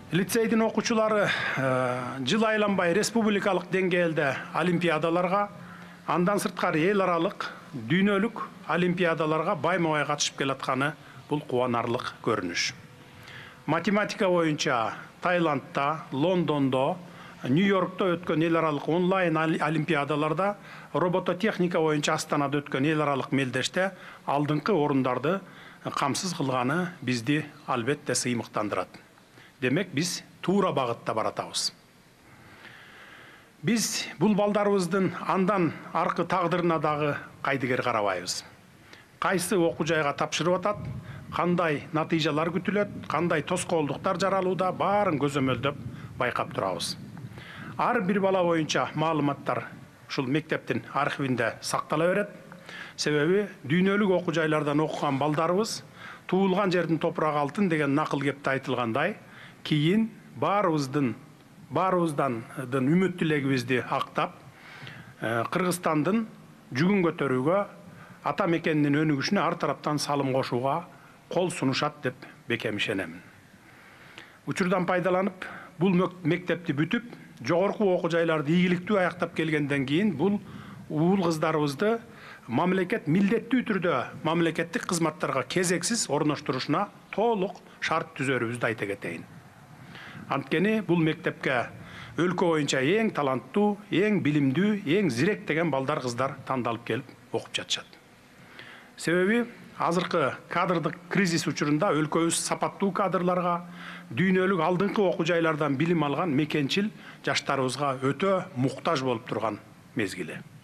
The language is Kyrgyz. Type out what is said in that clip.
Лицейдин окуучулары жыл айланбай республикалык деңгээлде олимпиадаларга, андан сырткары эл аралык, дүйнөлүк олимпиадаларга байма-бай катышып келатканы бул кубанарлык көрүнүш. Математика боюнча Таиландда, Лондондо, Нью-Йоркто өткөн эл аралык онлайн олимпиадаларда, робототехника боюнча Астанада өткөн эл аралык мелдеште алдыңкы орундарды камсыз кылганы бизди албетте сыймыктандырат. Демек, биз туура багытта баратабыз. Биз бул балдарыбыздын андан аркы тагдырына дагы кайдыгер карабайбыз. Кайсы окуу жайга тапшырып атат, кандай натыйжалар күтүлөт, кандай тоскоолдуктар жаралууда, баарын көзөмөлдөп байкап турабыз. Ар бир бала боюнча маалыматтар ушул мектептин архивинде сактала берет. Себеби дүйнөлүк окуу жайлардан окуган балдарыбыз туулган жердин топурагы алтын деген накыл кепте айтылгандай, кийин баарыбыздан үмүт тилегибизди актап, Кыргызстандын жүгүн көтөрүүгө, ата мекенинин өнүгүшүнө ар тараптан салым кошууга кол сунушат деп бекем ишенемин. Учурдан пайдаланып, бул мектепти бүтүп, жогорку окуу жайларды ийгиликтүү аяктап келгенден кийин бул уул кыздарыбызды мамлекет милдеттүү түрдө мамлекеттик кызматтарга кезексиз орноштурушуна толук шарт түзөрүбүздү айта кетейин. Анткени бул мектепке өлкө боюнча эң таланттуу, эң билимдүү, эң зирек деген балдар кыздар тандалып келип окуп жатышат. Себеби азыркы кадрдык кризис учурунда өлкөбүз сапаттуу кадрларга, дүйнөлүк алдыңкы окуу жайлардан билим алган мекенчил жаштарыбызга өтө муктаж болуп турган мезгили.